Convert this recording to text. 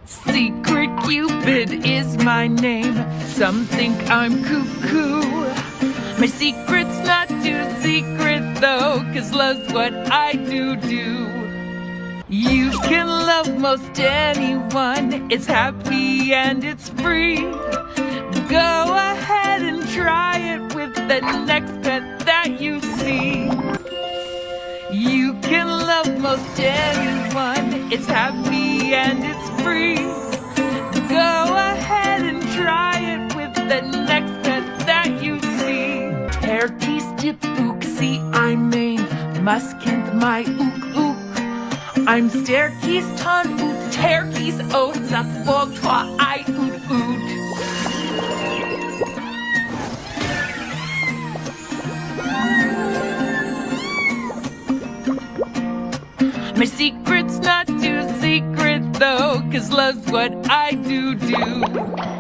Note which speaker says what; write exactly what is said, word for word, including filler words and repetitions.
Speaker 1: Secret Cupid is my name. Some think I'm cuckoo. My secret's not too secret though, 'cause love's what I do do. You can love most anyone. It's happy and it's free. Go ahead and try it with the next pet that you see. You can love most anyone. It's happy and it's free. Go ahead and try it with the next pet that you see. Her kies dip ook, see I'm main. Muskent my ook ook. I'm staircase ton oot, terkies oat, zat bog twa I oot oot. My secret's not too secret though, 'cause love's what I do do.